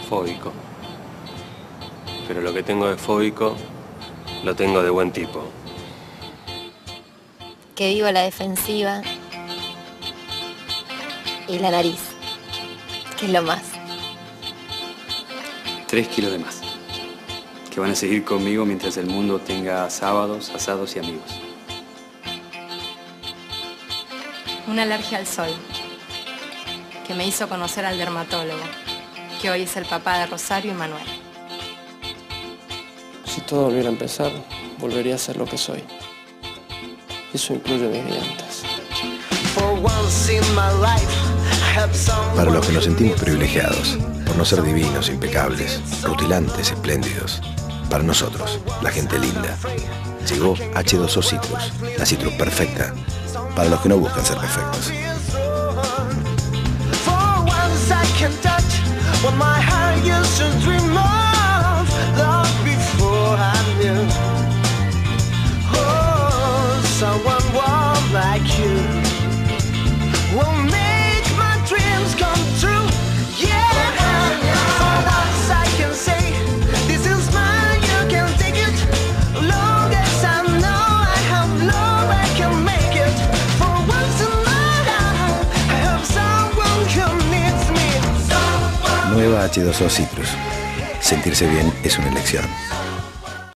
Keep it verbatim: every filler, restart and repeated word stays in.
fóbico. Pero lo que tengo de fóbico, lo tengo de buen tipo. Que vivo la defensiva y la nariz, que es lo más. Tres kilos de más, que van a seguir conmigo mientras el mundo tenga sábados, asados y amigos. Una alergia al sol, que me hizo conocer al dermatólogo, que hoy es el papá de Rosario y Manuel. Si todo volviera a empezar, volvería a ser lo que soy. Eso incluye mis dientes. Para los que nos sentimos privilegiados, por no ser divinos, impecables, rutilantes, espléndidos. Para nosotros, la gente linda. Llegó hache dos o Citrus, la citrus perfecta. Para los que no buscan ser perfectos. Nueva hache dos o Citrus. Sentirse bien es una elección.